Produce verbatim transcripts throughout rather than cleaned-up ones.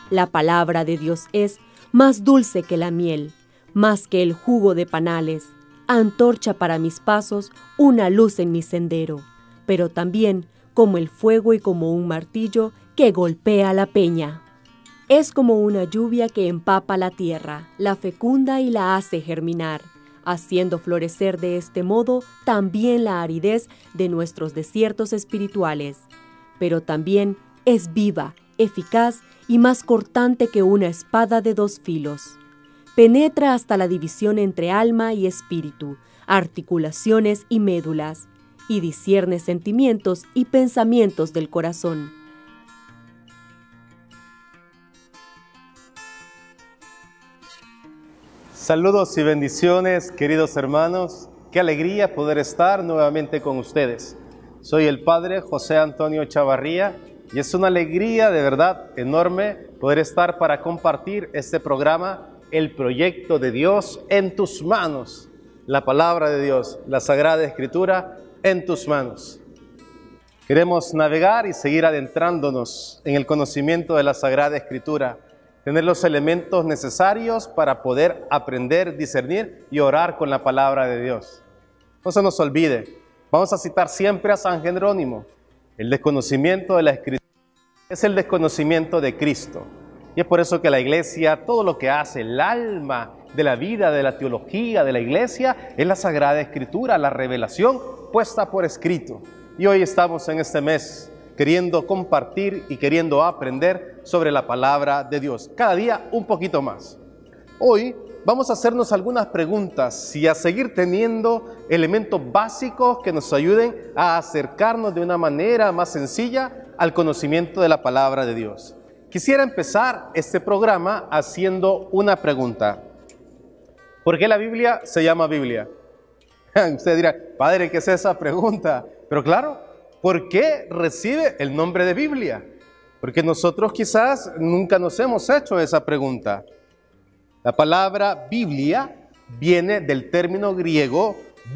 La palabra de Dios es más dulce que la miel, más que el jugo de panales, antorcha para mis pasos, una luz en mi sendero, pero también como el fuego y como un martillo que golpea la peña. Es como una lluvia que empapa la tierra, la fecunda y la hace germinar, haciendo florecer de este modo también la aridez de nuestros desiertos espirituales. Pero también es viva, eficaz y más cortante que una espada de dos filos. Penetra hasta la división entre alma y espíritu, articulaciones y médulas, y discierne sentimientos y pensamientos del corazón. Saludos y bendiciones, queridos hermanos. Qué alegría poder estar nuevamente con ustedes. Soy el Padre José Antonio Chavarría y es una alegría de verdad enorme poder estar para compartir este programa, El Proyecto de Dios en tus manos. La palabra de Dios, la Sagrada Escritura en tus manos. Queremos navegar y seguir adentrándonos en el conocimiento de la Sagrada Escritura, tener los elementos necesarios para poder aprender, discernir y orar con la palabra de Dios. No se nos olvide, vamos a citar siempre a San Jerónimo. El desconocimiento de la Escritura es el desconocimiento de Cristo. Y es por eso que la Iglesia, todo lo que hace, el alma de la vida, de la teología, de la Iglesia, es la Sagrada Escritura, la revelación puesta por escrito. Y hoy estamos en este mes queriendo compartir y queriendo aprender sobre la palabra de Dios. Cada día un poquito más. Hoy vamos a hacernos algunas preguntas y a seguir teniendo elementos básicos que nos ayuden a acercarnos de una manera más sencilla al conocimiento de la palabra de Dios. Quisiera empezar este programa haciendo una pregunta. ¿Por qué la Biblia se llama Biblia? Usted dirá, Padre, ¿qué es esa pregunta? Pero claro, ¿por qué recibe el nombre de Biblia? Porque nosotros quizás nunca nos hemos hecho esa pregunta. La palabra Biblia viene del término griego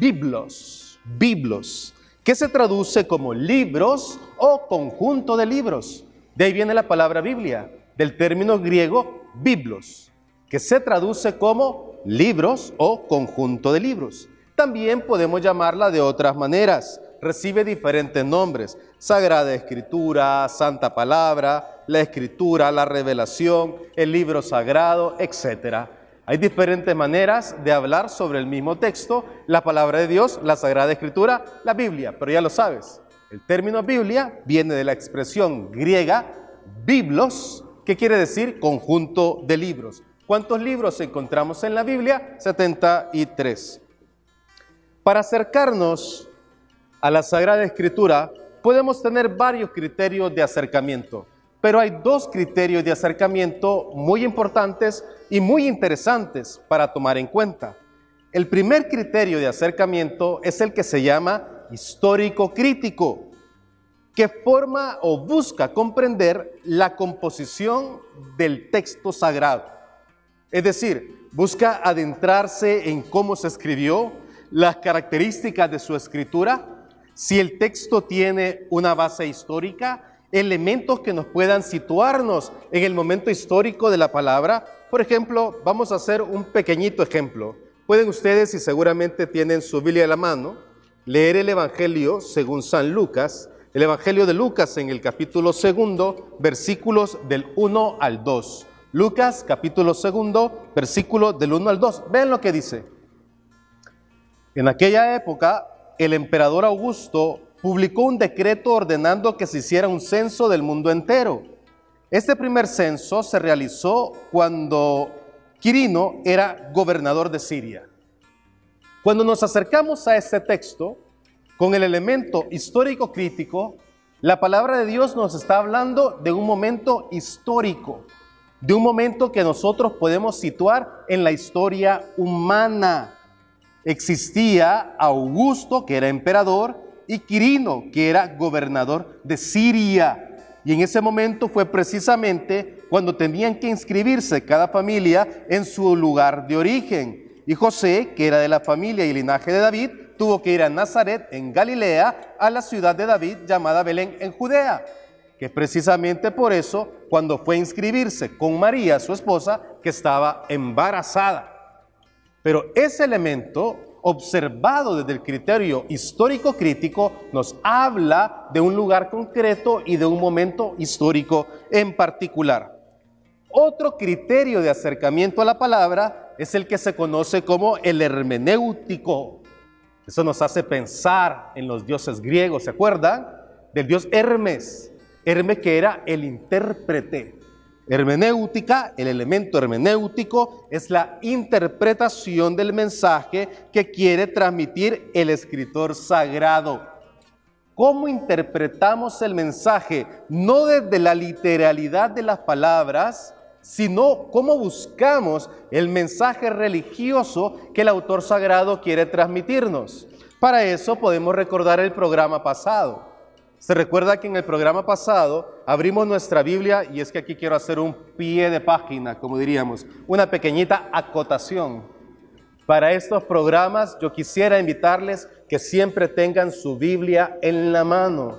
biblos, biblos, que se traduce como libros o conjunto de libros. De ahí viene la palabra Biblia, del término griego biblos, que se traduce como libros o conjunto de libros. También podemos llamarla de otras maneras. Recibe diferentes nombres: Sagrada Escritura, Santa Palabra, la Escritura, la Revelación, el libro sagrado, etcétera. Hay diferentes maneras de hablar sobre el mismo texto, la palabra de Dios, la Sagrada Escritura, la Biblia, pero ya lo sabes. El término Biblia viene de la expresión griega biblos, que quiere decir conjunto de libros. ¿Cuántos libros encontramos en la Biblia? setenta y tres. Para acercarnos a la Sagrada Escritura, podemos tener varios criterios de acercamiento, pero hay dos criterios de acercamiento muy importantes y muy interesantes para tomar en cuenta. El primer criterio de acercamiento es el que se llama histórico-crítico, que forma o busca comprender la composición del texto sagrado. Es decir, busca adentrarse en cómo se escribió, las características de su escritura, si el texto tiene una base histórica, elementos que nos puedan situarnos en el momento histórico de la palabra. Por ejemplo, vamos a hacer un pequeñito ejemplo. Pueden ustedes, y seguramente tienen su Biblia a la mano, leer el Evangelio según San Lucas, el Evangelio de Lucas en el capítulo segundo, versículos del uno al dos. Lucas, capítulo segundo, versículos del uno al dos. Vean lo que dice. En aquella época, el emperador Augusto publicó un decreto ordenando que se hiciera un censo del mundo entero. Este primer censo se realizó cuando Quirino era gobernador de Siria. Cuando nos acercamos a este texto, con el elemento histórico crítico, la palabra de Dios nos está hablando de un momento histórico, de un momento que nosotros podemos situar en la historia humana. Existía Augusto, que era emperador, y Quirino, que era gobernador de Siria. Y en ese momento fue precisamente cuando tenían que inscribirse cada familia en su lugar de origen. Y José, que era de la familia y linaje de David, tuvo que ir a Nazaret, en Galilea, a la ciudad de David llamada Belén, en Judea. que es precisamente por eso cuando fue a inscribirse con María, su esposa, que estaba embarazada. Pero ese elemento, observado desde el criterio histórico-crítico, nos habla de un lugar concreto y de un momento histórico en particular. Otro criterio de acercamiento a la palabra es el que se conoce como el hermenéutico. Eso nos hace pensar en los dioses griegos, ¿se acuerdan? Del dios Hermes. Hermes, que era el intérprete. Hermenéutica, el elemento hermenéutico, es la interpretación del mensaje que quiere transmitir el escritor sagrado. ¿Cómo interpretamos el mensaje? No desde la literalidad de las palabras, sino cómo buscamos el mensaje religioso que el autor sagrado quiere transmitirnos. Para eso podemos recordar el programa pasado. Se recuerda que en el programa pasado abrimos nuestra Biblia, y es que aquí quiero hacer un pie de página, como diríamos, una pequeñita acotación. Para estos programas yo quisiera invitarles que siempre tengan su Biblia en la mano.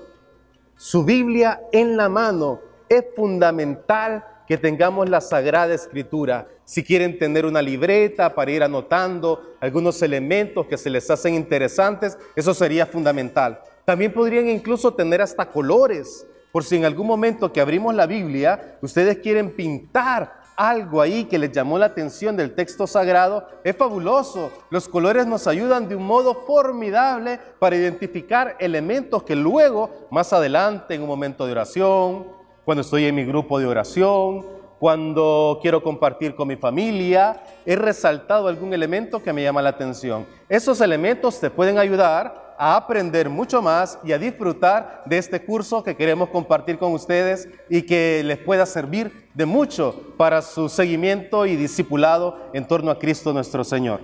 Su Biblia en la mano. Es fundamental que tengamos la Sagrada Escritura. Si quieren tener una libreta para ir anotando algunos elementos que se les hacen interesantes, eso sería fundamental. También podrían incluso tener hasta colores, por si en algún momento que abrimos la Biblia, ustedes quieren pintar algo ahí que les llamó la atención del texto sagrado. Es fabuloso. Los colores nos ayudan de un modo formidable para identificar elementos que luego, más adelante, en un momento de oración, cuando estoy en mi grupo de oración, cuando quiero compartir con mi familia, he resaltado algún elemento que me llama la atención. Esos elementos te pueden ayudar a aprender mucho más y a disfrutar de este curso que queremos compartir con ustedes y que les pueda servir de mucho para su seguimiento y discipulado en torno a Cristo nuestro Señor.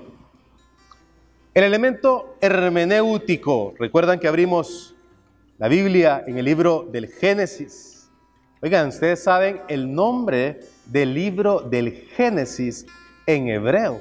El elemento hermenéutico. Recuerdan que abrimos la Biblia en el libro del Génesis. Oigan, ustedes saben el nombre del libro del Génesis en hebreo.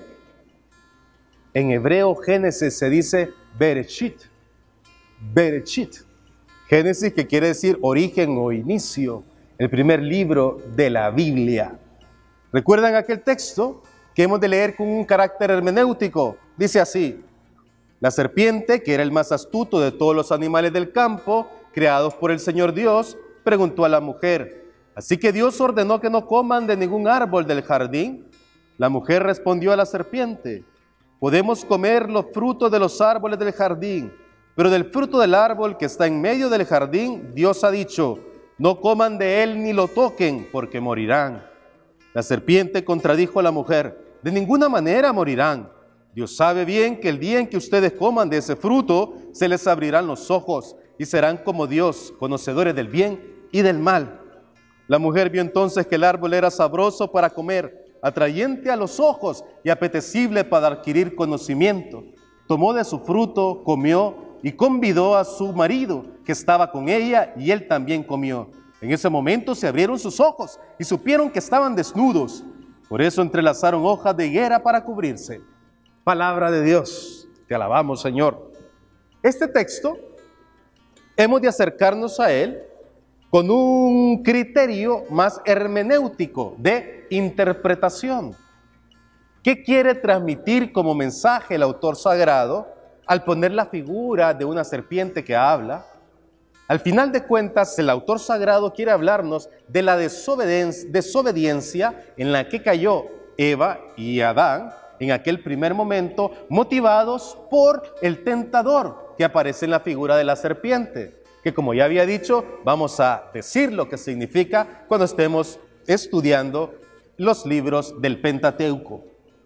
En hebreo Génesis se dice Bereshit. Bereshit. Génesis, que quiere decir origen o inicio, el primer libro de la Biblia. ¿Recuerdan aquel texto que hemos de leer con un carácter hermenéutico? Dice así: la serpiente, que era el más astuto de todos los animales del campo, creados por el Señor Dios, preguntó a la mujer: ¿así que Dios ordenó que no coman de ningún árbol del jardín? La mujer respondió a la serpiente: podemos comer los frutos de los árboles del jardín, pero del fruto del árbol que está en medio del jardín, Dios ha dicho: no coman de él ni lo toquen, porque morirán. La serpiente contradijo a la mujer: de ninguna manera morirán. Dios sabe bien que el día en que ustedes coman de ese fruto, se les abrirán los ojos y serán como Dios, conocedores del bien y del mal. La mujer vio entonces que el árbol era sabroso para comer, atrayente a los ojos y apetecible para adquirir conocimiento. Tomó de su fruto, comió y convidó a su marido, que estaba con ella, y él también comió. En ese momento se abrieron sus ojos y supieron que estaban desnudos. Por eso entrelazaron hojas de higuera para cubrirse. Palabra de Dios. Te alabamos, Señor. Este texto hemos de acercarnos a él con un criterio más hermenéutico de interpretación. ¿Qué quiere transmitir como mensaje el autor sagrado al poner la figura de una serpiente que habla? Al final de cuentas, el autor sagrado quiere hablarnos de la desobediencia, desobediencia en la que cayó Eva y Adán en aquel primer momento, motivados por el tentador que aparece en la figura de la serpiente, que, como ya había dicho, vamos a decir lo que significa cuando estemos estudiando los libros del Pentateuco.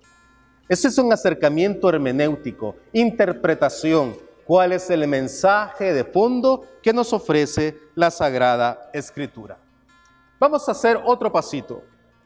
Ese es un acercamiento hermenéutico, interpretación. ¿Cuál es el mensaje de fondo que nos ofrece la Sagrada Escritura? Vamos a hacer otro pasito.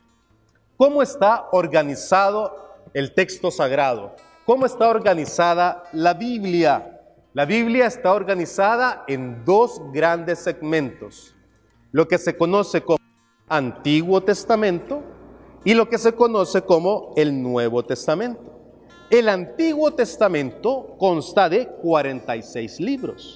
¿Cómo está organizado el texto sagrado? ¿Cómo está organizada la Biblia? La Biblia está organizada en dos grandes segmentos: lo que se conoce como Antiguo Testamento y lo que se conoce como el Nuevo Testamento. El Antiguo Testamento consta de cuarenta y seis libros.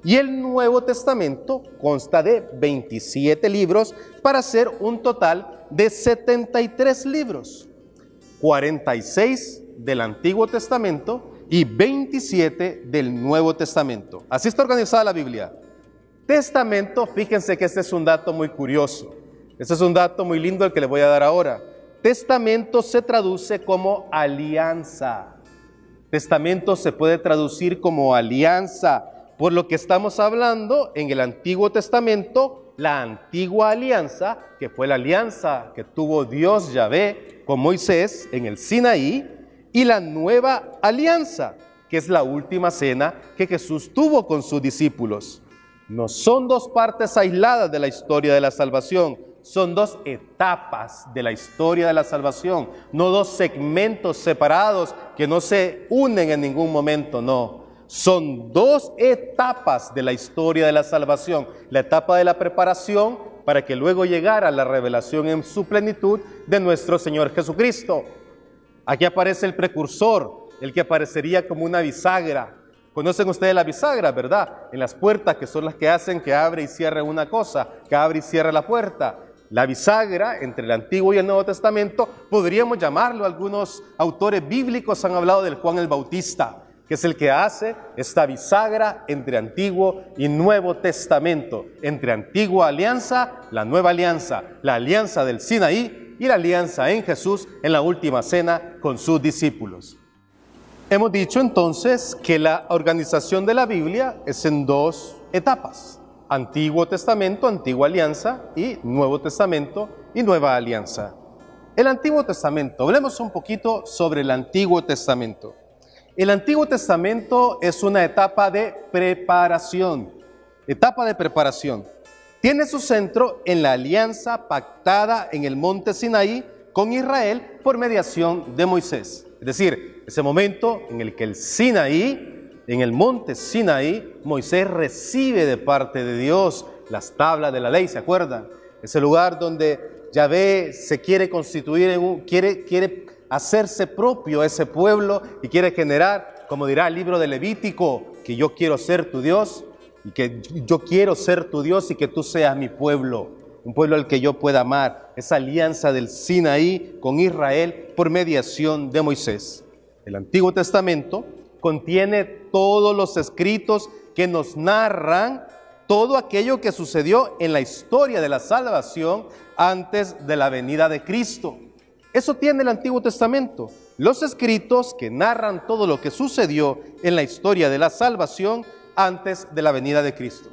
y el Nuevo Testamento consta de veintisiete libros para hacer un total de setenta y tres libros, cuarenta y seis del Antiguo Testamento y veintisiete del Nuevo Testamento. Así está organizada la Biblia. Testamento, fíjense que este es un dato muy curioso. Este es un dato muy lindo el que les voy a dar ahora. Testamento se traduce como alianza. Testamento se puede traducir como alianza, por lo que estamos hablando en el Antiguo Testamento, la antigua alianza, que fue la alianza que tuvo Dios Yahvé con Moisés en el Sinaí, y la nueva alianza, que es la última cena que Jesús tuvo con sus discípulos. No son dos partes aisladas de la historia de la salvación, son dos etapas de la historia de la salvación, no dos segmentos separados que no se unen en ningún momento, no. Son dos etapas de la historia de la salvación. La etapa de la preparación para que luego llegara la revelación en su plenitud de nuestro Señor Jesucristo. Aquí aparece el precursor, el que aparecería como una bisagra. Conocen ustedes la bisagra, ¿verdad? En las puertas, que son las que hacen que abre y cierre una cosa, que abre y cierre la puerta. La bisagra entre el Antiguo y el Nuevo Testamento, podríamos llamarlo, algunos autores bíblicos han hablado del Juan el Bautista, que es el que hace esta bisagra entre Antiguo y Nuevo Testamento, entre Antigua Alianza, la Nueva Alianza, la Alianza del Sinaí y la Alianza en Jesús en la última cena con sus discípulos. Hemos dicho entonces que la organización de la Biblia es en dos etapas: Antiguo Testamento, Antigua Alianza, y Nuevo Testamento y Nueva Alianza. El Antiguo Testamento, hablemos un poquito sobre el Antiguo Testamento. El Antiguo Testamento es una etapa de preparación, etapa de preparación. Tiene su centro en la alianza pactada en el monte Sinaí con Israel por mediación de Moisés. Es decir, ese momento en el que el Sinaí, en el monte Sinaí, Moisés recibe de parte de Dios las tablas de la ley, ¿se acuerdan? Ese lugar donde Yahvé se quiere constituir, en un, quiere, quiere hacerse propio a ese pueblo y quiere generar, como dirá el libro de Levítico, que yo quiero ser tu Dios y que yo quiero ser tu Dios y que tú seas mi pueblo, un pueblo al que yo pueda amar. Esa alianza del Sinaí con Israel por mediación de Moisés. El Antiguo Testamento contiene todos los escritos que nos narran todo aquello que sucedió en la historia de la salvación antes de la venida de Cristo. Eso tiene el Antiguo Testamento, los escritos que narran todo lo que sucedió en la historia de la salvación antes de la venida de Cristo.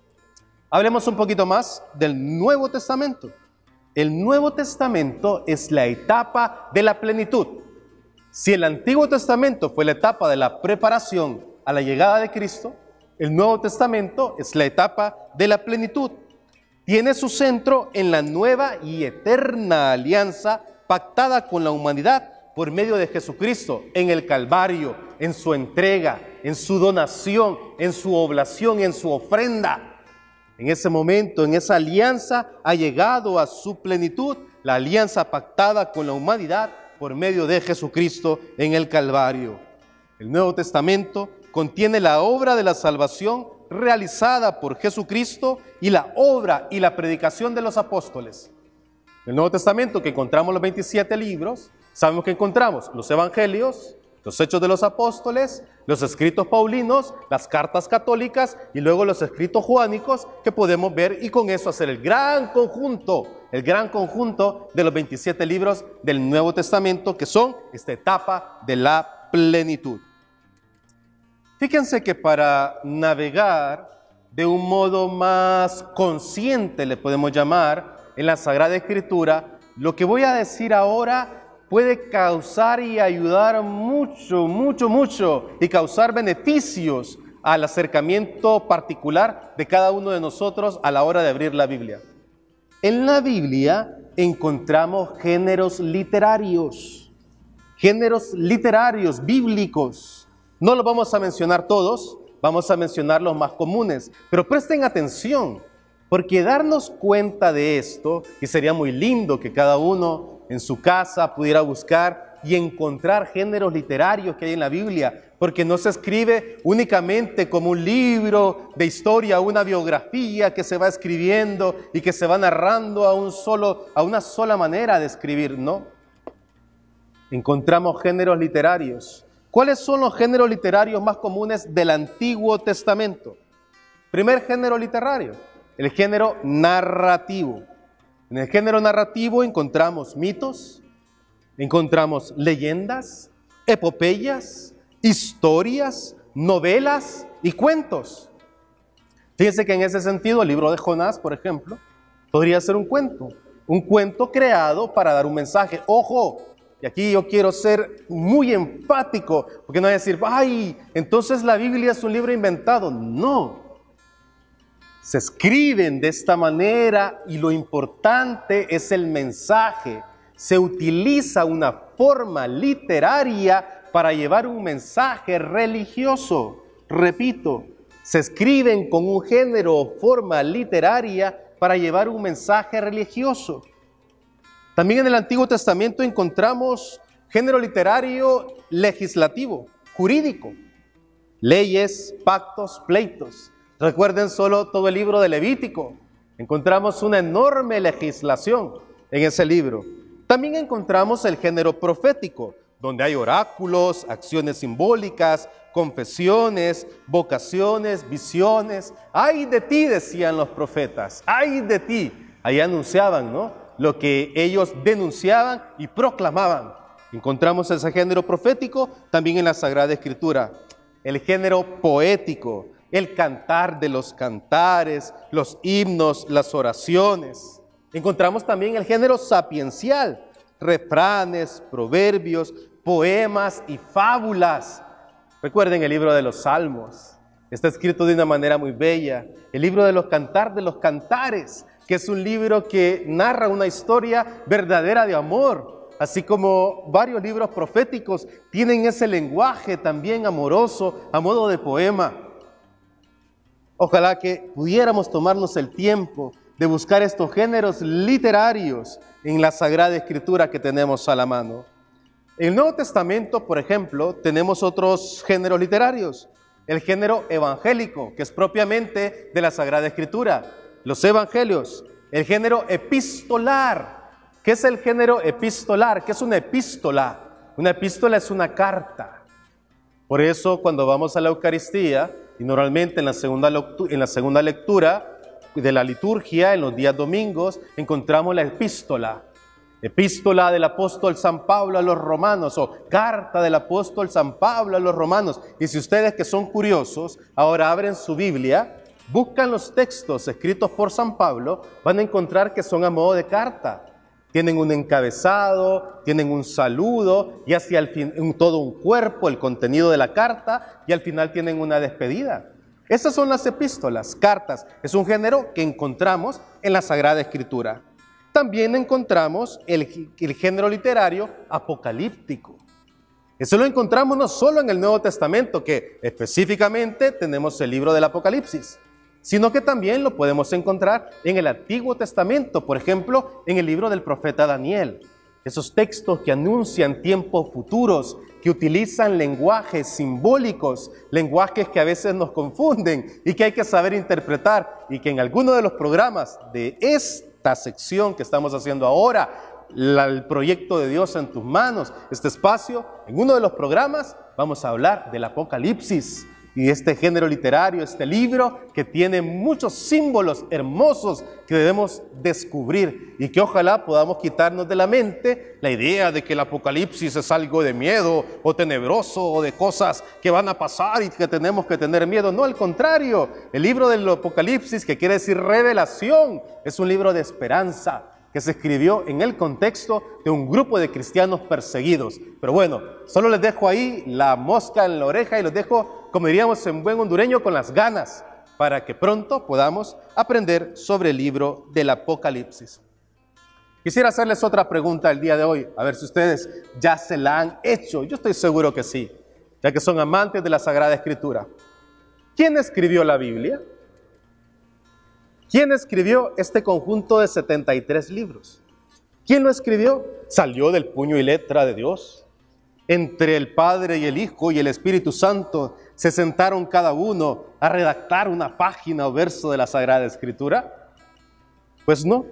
Hablemos un poquito más del Nuevo Testamento. El Nuevo Testamento es la etapa de la plenitud. Si el Antiguo Testamento fue la etapa de la preparación a la llegada de Cristo, el Nuevo Testamento es la etapa de la plenitud. Tiene su centro en la nueva y eterna alianza pactada con la humanidad por medio de Jesucristo en el Calvario, en su entrega, en su donación, en su oblación, en su ofrenda. En ese momento, en esa alianza, ha llegado a su plenitud la alianza pactada con la humanidad por medio de Jesucristo en el Calvario. El Nuevo Testamento contiene la obra de la salvación realizada por Jesucristo y la obra y la predicación de los apóstoles. En el Nuevo Testamento, que encontramos los veintisiete libros, sabemos que encontramos los evangelios, los hechos de los apóstoles, los escritos paulinos, las cartas católicas y luego los escritos juánicos que podemos ver y con eso hacer el gran conjunto, el gran conjunto de los veintisiete libros del Nuevo Testamento, que son esta etapa de la plenitud. Fíjense que para navegar de un modo más consciente, le podemos llamar, en la Sagrada Escritura, lo que voy a decir ahora puede causar y ayudar mucho, mucho, mucho y causar beneficios al acercamiento particular de cada uno de nosotros a la hora de abrir la Biblia. En la Biblia encontramos géneros literarios, géneros literarios bíblicos. No los vamos a mencionar todos, vamos a mencionar los más comunes, pero presten atención, porque darnos cuenta de esto, y sería muy lindo que cada uno en su casa pudiera buscar y encontrar géneros literarios que hay en la Biblia, porque no se escribe únicamente como un libro de historia, una biografía que se va escribiendo y que se va narrando a, un solo, a una sola manera de escribir, ¿no? Encontramos géneros literarios. ¿Cuáles son los géneros literarios más comunes del Antiguo Testamento? Primer género literario, el género narrativo. En el género narrativo encontramos mitos, encontramos leyendas, epopeyas, historias, novelas y cuentos. Fíjense que en ese sentido el libro de Jonás, por ejemplo, podría ser un cuento, un cuento creado para dar un mensaje. ¡Ojo! Y aquí yo quiero ser muy enfático, porque no voy a decir, ¡ay! Entonces la Biblia es un libro inventado. No. Se escriben de esta manera y lo importante es el mensaje. Se utiliza una forma literaria para llevar un mensaje religioso. Repito, se escriben con un género o forma literaria para llevar un mensaje religioso. También en el Antiguo Testamento encontramos género literario legislativo, jurídico, leyes, pactos, pleitos. Recuerden solo todo el libro de Levítico. Encontramos una enorme legislación en ese libro. También encontramos el género profético, donde hay oráculos, acciones simbólicas, confesiones, vocaciones, visiones. ¡Ay de ti!, decían los profetas. ¡Ay de ti! Ahí anunciaban, ¿no?, lo que ellos denunciaban y proclamaban. Encontramos ese género profético también en la Sagrada Escritura. El género poético, el cantar de los cantares, los himnos, las oraciones. Encontramos también el género sapiencial, refranes, proverbios, poemas y fábulas. Recuerden el libro de los Salmos. Está escrito de una manera muy bella. El libro de los cantar de los cantares, que es un libro que narra una historia verdadera de amor, así como varios libros proféticos tienen ese lenguaje también amoroso a modo de poema. Ojalá que pudiéramos tomarnos el tiempo de buscar estos géneros literarios en la Sagrada Escritura que tenemos a la mano. En el Nuevo Testamento, por ejemplo, tenemos otros géneros literarios. El género evangélico, que es propiamente de la Sagrada Escritura. Los evangelios, el género epistolar. ¿Qué es el género epistolar? ¿Qué es una epístola? Una epístola es una carta. Por eso cuando vamos a la Eucaristía, y normalmente en la segunda, en la segunda lectura de la liturgia, en los días domingos, encontramos la epístola. Epístola del apóstol San Pablo a los romanos, o carta del apóstol San Pablo a los romanos. Y si ustedes que son curiosos, ahora abren su Biblia, buscan los textos escritos por San Pablo, van a encontrar que son a modo de carta. Tienen un encabezado, tienen un saludo y hacia el fin, un, todo un cuerpo, el contenido de la carta, y al final tienen una despedida. Esas son las epístolas, cartas. Es un género que encontramos en la Sagrada Escritura. También encontramos el, el género literario apocalíptico. Eso lo encontramos no solo en el Nuevo Testamento, que específicamente tenemos el libro del Apocalipsis, sino que también lo podemos encontrar en el Antiguo Testamento, por ejemplo, en el libro del profeta Daniel. Esos textos que anuncian tiempos futuros, que utilizan lenguajes simbólicos, lenguajes que a veces nos confunden y que hay que saber interpretar, y que en alguno de los programas de esta sección que estamos haciendo ahora, la, el proyecto de Dios en tus manos, este espacio, en uno de los programas vamos a hablar del Apocalipsis. Y este género literario, este libro que tiene muchos símbolos hermosos que debemos descubrir y que ojalá podamos quitarnos de la mente la idea de que el Apocalipsis es algo de miedo o tenebroso o de cosas que van a pasar y que tenemos que tener miedo. No, al contrario, el libro del Apocalipsis, que quiere decir revelación, es un libro de esperanza que se escribió en el contexto de un grupo de cristianos perseguidos. Pero bueno, solo les dejo ahí la mosca en la oreja y los dejo, como diríamos en buen hondureño, con las ganas, para que pronto podamos aprender sobre el libro del Apocalipsis. Quisiera hacerles otra pregunta el día de hoy, a ver si ustedes ya se la han hecho. Yo estoy seguro que sí, ya que son amantes de la Sagrada Escritura. ¿Quién escribió la Biblia? ¿Quién escribió este conjunto de setenta y tres libros? ¿Quién lo escribió? ¿Salió del puño y letra de Dios? entre el Padre y el Hijo y el Espíritu Santo se sentaron cada uno a redactar una página o verso de la Sagrada Escritura? Pues no.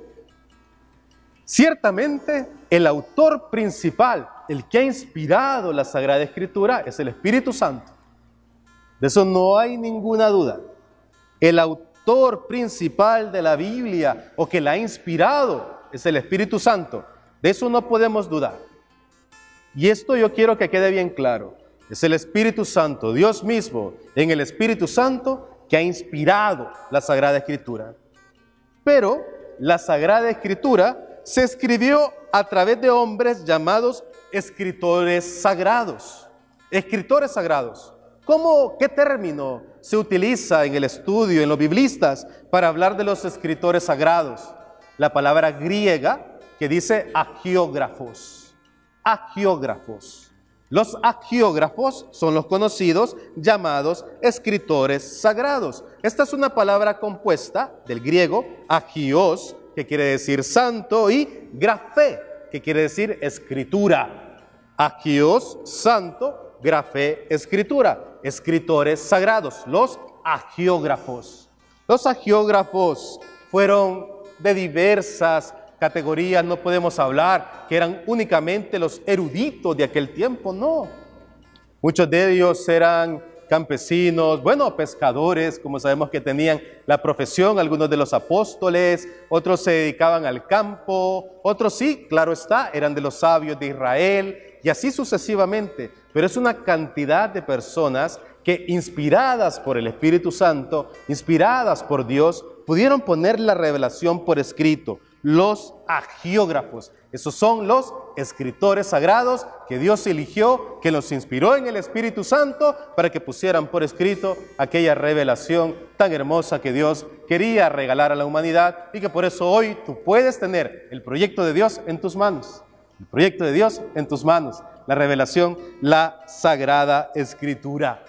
Ciertamente, el autor principal, el que ha inspirado la Sagrada Escritura, es el Espíritu Santo. De eso no hay ninguna duda. El autor principal de la Biblia, o que la ha inspirado, es el Espíritu Santo. De eso no podemos dudar. Y esto yo quiero que quede bien claro. Es el Espíritu Santo, Dios mismo, en el Espíritu Santo, que ha inspirado la Sagrada Escritura. Pero la Sagrada Escritura se escribió a través de hombres llamados escritores sagrados. Escritores sagrados. ¿Cómo, qué término se utiliza en el estudio, en los biblistas, para hablar de los escritores sagrados? La palabra griega que dice agiógrafos. Agiógrafos. Los agiógrafos son los conocidos llamados escritores sagrados. Esta es una palabra compuesta del griego agios, que quiere decir santo, y grafé, que quiere decir escritura. Agios, santo, grafé, escritura. Escritores sagrados, los agiógrafos. Los agiógrafos fueron de diversas categorías, no podemos hablar que eran únicamente los eruditos de aquel tiempo, no. Muchos de ellos eran campesinos, bueno, pescadores, como sabemos que tenían la profesión, algunos de los apóstoles, otros se dedicaban al campo, otros sí, claro está, eran de los sabios de Israel, y así sucesivamente. Pero es una cantidad de personas que, inspiradas por el Espíritu Santo, inspiradas por Dios, pudieron poner la revelación por escrito. Los agiógrafos, esos son los escritores sagrados que Dios eligió, que los inspiró en el Espíritu Santo para que pusieran por escrito aquella revelación tan hermosa que Dios quería regalar a la humanidad, y que por eso hoy tú puedes tener el proyecto de Dios en tus manos. El proyecto de Dios en tus manos, la revelación, la Sagrada Escritura.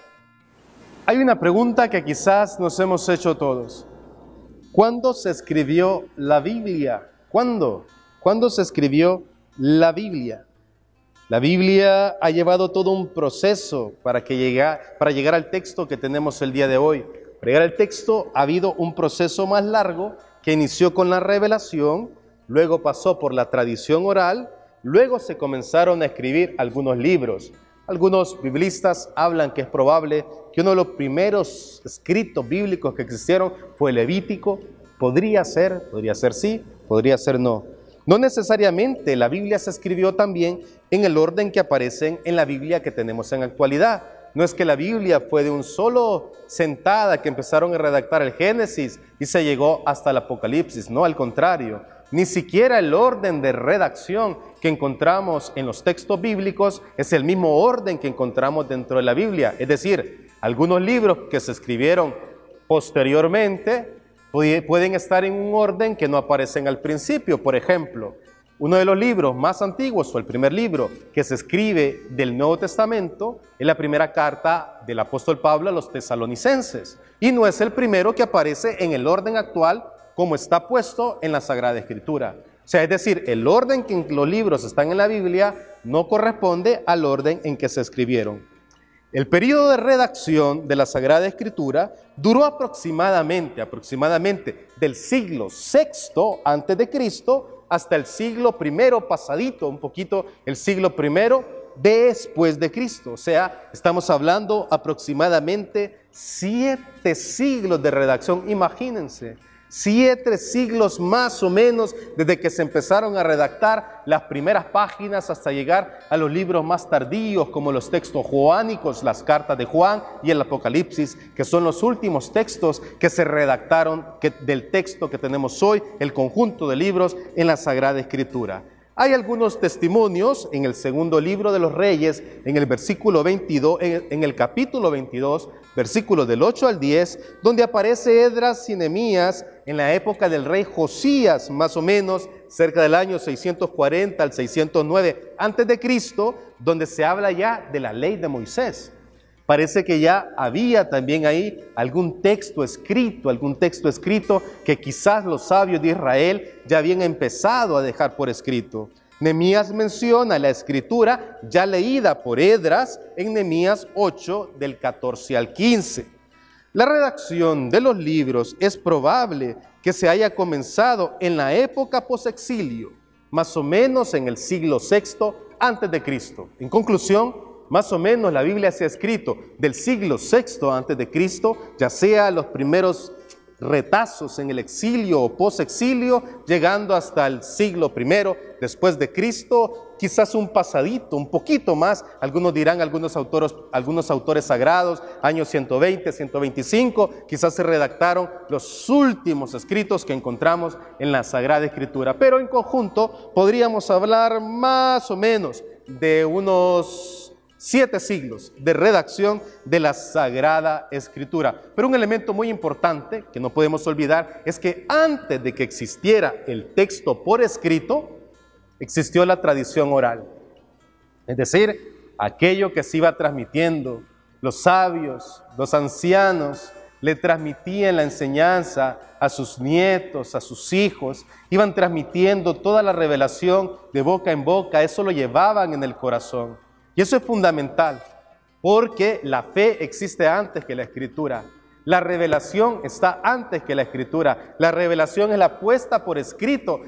Hay una pregunta que quizás nos hemos hecho todos. ¿Cuándo se escribió la Biblia? ¿Cuándo? ¿Cuándo se escribió la Biblia? La Biblia ha llevado todo un proceso para, que llega, para llegar al texto que tenemos el día de hoy. Para llegar al texto ha habido un proceso más largo que inició con la revelación, luego pasó por la tradición oral, luego se comenzaron a escribir algunos libros. Algunos biblistas hablan que es probable que uno de los primeros escritos bíblicos que existieron fue el Levítico. Podría ser, podría ser sí, podría ser no. No necesariamente la Biblia se escribió también en el orden que aparecen en la Biblia que tenemos en la actualidad. No es que la Biblia fue de un solo sentada que empezaron a redactar el Génesis y se llegó hasta el Apocalipsis. No, al contrario. Ni siquiera el orden de redacción que encontramos en los textos bíblicos es el mismo orden que encontramos dentro de la Biblia. Es decir, algunos libros que se escribieron posteriormente pueden estar en un orden que no aparecen al principio. Por ejemplo, uno de los libros más antiguos, o el primer libro que se escribe del Nuevo Testamento, es la primera carta del apóstol Pablo a los tesalonicenses. Y no es el primero que aparece en el orden actual como está puesto en la Sagrada Escritura. O sea, es decir, el orden que los libros están en la Biblia no corresponde al orden en que se escribieron. El periodo de redacción de la Sagrada Escritura duró aproximadamente, aproximadamente del siglo sexto antes de Cristo hasta el siglo primero pasadito, un poquito el siglo primero después de Cristo. O sea, estamos hablando aproximadamente siete siglos de redacción, imagínense. Siete siglos más o menos desde que se empezaron a redactar las primeras páginas hasta llegar a los libros más tardíos como los textos joánicos, las cartas de Juan y el Apocalipsis, que son los últimos textos que se redactaron que, del texto que tenemos hoy, el conjunto de libros en la Sagrada Escritura. Hay algunos testimonios en el segundo libro de los Reyes, en el versículo veintidós, en el capítulo veintidós, versículos del ocho al diez, donde aparece Esdras y Nehemías en la época del rey Josías, más o menos cerca del año seiscientos cuarenta al seiscientos nueve antes de Cristo, donde se habla ya de la ley de Moisés. Parece que ya había también ahí algún texto escrito, algún texto escrito que quizás los sabios de Israel ya habían empezado a dejar por escrito. Nehemías menciona la escritura ya leída por Esdras en Nehemías ocho, del catorce al quince. La redacción de los libros es probable que se haya comenzado en la época posexilio, más o menos en el siglo sexto antes de Cristo. En conclusión, más o menos la Biblia se ha escrito del siglo sexto antes de Cristo, ya sea los primeros retazos en el exilio o posexilio, llegando hasta el siglo primero después de Cristo, quizás un pasadito, un poquito más, algunos dirán, algunos autores, algunos autores sagrados, años ciento veinte, ciento veinticinco, quizás se redactaron los últimos escritos que encontramos en la Sagrada Escritura, pero en conjunto podríamos hablar más o menos de unos siete siglos de redacción de la Sagrada Escritura. Pero un elemento muy importante que no podemos olvidar es que antes de que existiera el texto por escrito, existió la tradición oral. Es decir, aquello que se iba transmitiendo, los sabios, los ancianos, le transmitían la enseñanza a sus nietos, a sus hijos, iban transmitiendo toda la revelación de boca en boca, eso lo llevaban en el corazón. Y eso es fundamental, porque la fe existe antes que la Escritura. La revelación está antes que la Escritura. La revelación es la puesta por escrito,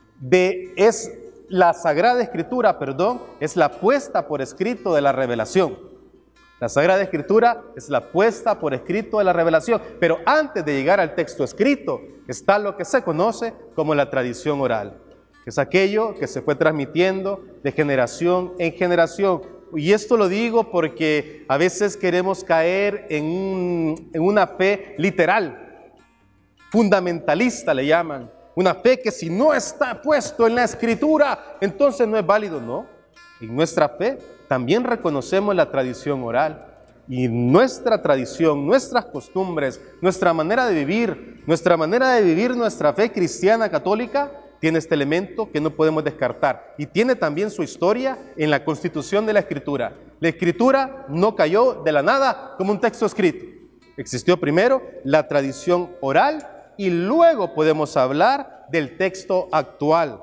de, es la Sagrada Escritura, perdón, es la puesta por escrito de la revelación. La Sagrada Escritura es la puesta por escrito de la revelación, pero antes de llegar al texto escrito está lo que se conoce como la tradición oral, que es aquello que se fue transmitiendo de generación en generación. Y esto lo digo porque a veces queremos caer en, un, en una fe literal, fundamentalista le llaman, una fe que si no está puesto en la Escritura, entonces no es válido. No, en nuestra fe también reconocemos la tradición oral, y nuestra tradición, nuestras costumbres, nuestra manera de vivir, nuestra manera de vivir nuestra fe cristiana católica, tiene este elemento que no podemos descartar, y tiene también su historia en la constitución de la Escritura. La Escritura no cayó de la nada como un texto escrito. Existió primero la tradición oral y luego podemos hablar del texto actual.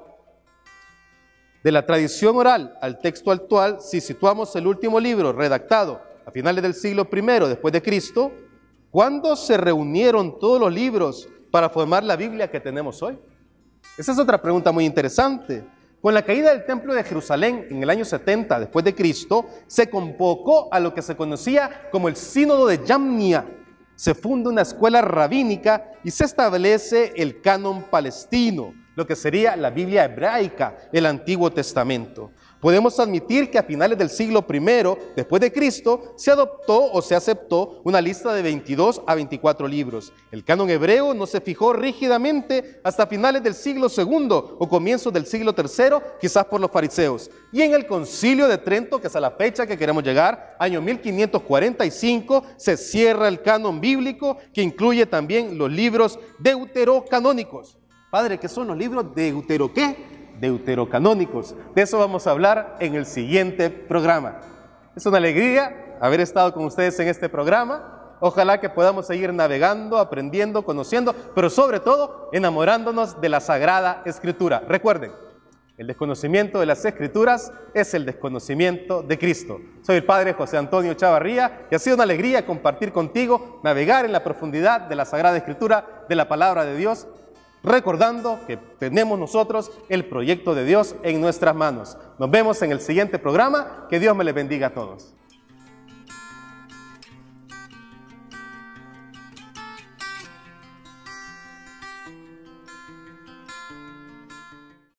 De la tradición oral al texto actual, si situamos el último libro redactado a finales del siglo primero después de Cristo, ¿cuándo se reunieron todos los libros para formar la Biblia que tenemos hoy? Esa es otra pregunta muy interesante. Con la caída del Templo de Jerusalén en el año setenta después de Cristo, se convocó a lo que se conocía como el Sínodo de Yamnia. Se funda una escuela rabínica y se establece el canon palestino, lo que sería la Biblia hebraica, el Antiguo Testamento. Podemos admitir que a finales del siglo primero después de Cristo se adoptó o se aceptó una lista de veintidós a veinticuatro libros. El canon hebreo no se fijó rígidamente hasta finales del siglo segundo o comienzos del siglo tercero, quizás por los fariseos. Y en el Concilio de Trento, que es a la fecha que queremos llegar, año mil quinientos cuarenta y cinco, se cierra el canon bíblico, que incluye también los libros deuterocanónicos. Padre, ¿qué son los libros deutero qué? Deuterocanónicos. De eso vamos a hablar en el siguiente programa. Es una alegría haber estado con ustedes en este programa. Ojalá que podamos seguir navegando, aprendiendo, conociendo, pero sobre todo enamorándonos de la Sagrada Escritura. Recuerden, el desconocimiento de las Escrituras es el desconocimiento de Cristo. Soy el Padre José Antonio Chavarría y ha sido una alegría compartir contigo, navegar en la profundidad de la Sagrada Escritura, de la Palabra de Dios, recordando que tenemos nosotros el proyecto de Dios en nuestras manos. Nos vemos en el siguiente programa. Que Dios me les bendiga a todos.